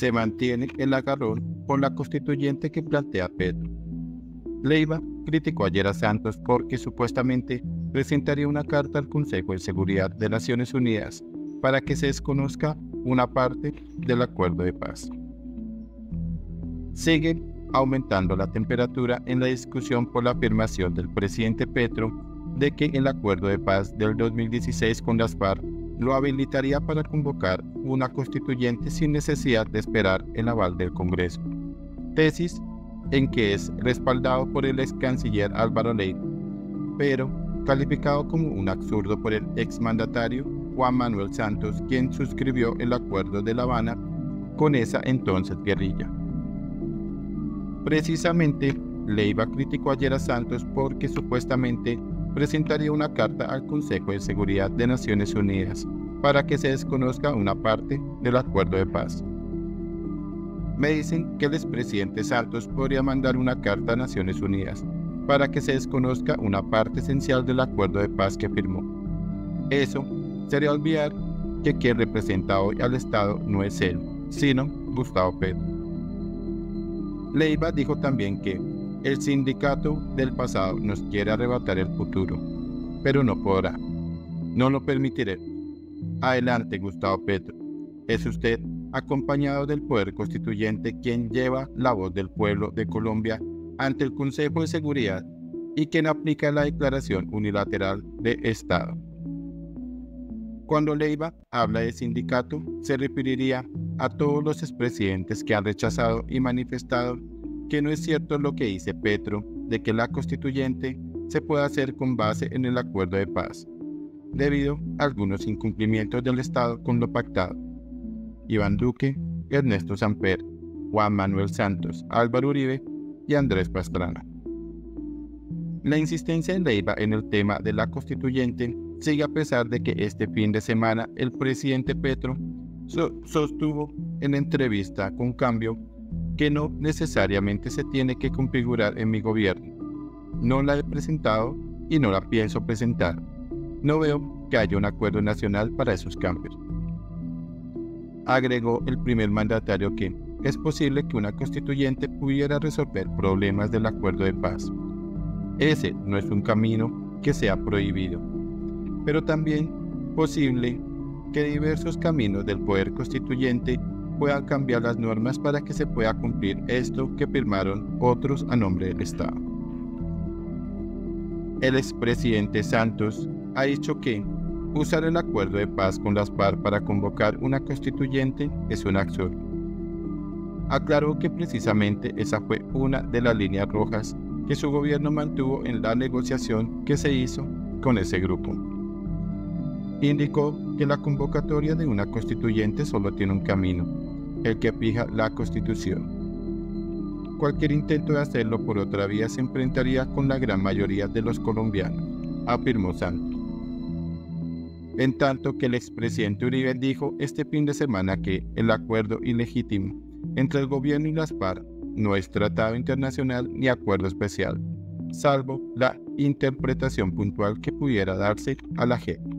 se mantiene el agarrón por la constituyente que plantea Petro. Leiva criticó ayer a Santos porque supuestamente presentaría una carta al Consejo de Seguridad de Naciones Unidas para que se desconozca una parte del acuerdo de paz. Sigue aumentando la temperatura en la discusión por la afirmación del presidente Petro de que el acuerdo de paz del 2016 con las FARC lo habilitaría para convocar una constituyente sin necesidad de esperar el aval del Congreso, tesis en que es respaldado por el ex canciller Álvaro Leiva, pero calificado como un absurdo por el exmandatario Juan Manuel Santos, quien suscribió el acuerdo de La Habana con esa entonces guerrilla. Precisamente, Leiva criticó ayer a Santos porque supuestamente presentaría una carta al Consejo de Seguridad de Naciones Unidas para que se desconozca una parte del acuerdo de paz. Me dicen que el expresidente Santos podría mandar una carta a Naciones Unidas para que se desconozca una parte esencial del acuerdo de paz que firmó. Eso sería olvidar que quien representa hoy al Estado no es él, sino Gustavo Petro. Leiva dijo también que el sindicato del pasado nos quiere arrebatar el futuro, pero no podrá. No lo permitiré. Adelante, Gustavo Petro. Es usted, acompañado del Poder Constituyente, quien lleva la voz del pueblo de Colombia ante el Consejo de Seguridad y quien aplica la Declaración Unilateral de Estado. Cuando Leiva habla de sindicato, se referiría a todos los expresidentes que han rechazado y manifestado que no es cierto lo que dice Petro de que la constituyente se puede hacer con base en el acuerdo de paz, debido a algunos incumplimientos del Estado con lo pactado. Iván Duque, Ernesto Samper, Juan Manuel Santos, Álvaro Uribe y Andrés Pastrana. La insistencia de Leiva en el tema de la constituyente sigue a pesar de que este fin de semana el presidente Petro sostuvo en entrevista con Cambio que no necesariamente se tiene que configurar en mi gobierno. No la he presentado y no la pienso presentar. No veo que haya un acuerdo nacional para esos cambios. Agregó el primer mandatario que es posible que una constituyente pudiera resolver problemas del acuerdo de paz. Ese no es un camino que sea prohibido, pero también posible que diversos caminos del poder constituyente puedan cambiar las normas para que se pueda cumplir esto que firmaron otros a nombre del Estado. El expresidente Santos ha dicho que usar el acuerdo de paz con las FARC para convocar una constituyente es un absurdo. Aclaró que precisamente esa fue una de las líneas rojas que su gobierno mantuvo en la negociación que se hizo con ese grupo. Indicó que la convocatoria de una constituyente solo tiene un camino, el que fija la Constitución. Cualquier intento de hacerlo por otra vía se enfrentaría con la gran mayoría de los colombianos, afirmó Santos. En tanto que el expresidente Uribe dijo este fin de semana que el acuerdo ilegítimo entre el gobierno y las FARC no es tratado internacional ni acuerdo especial, salvo la interpretación puntual que pudiera darse a la JEP.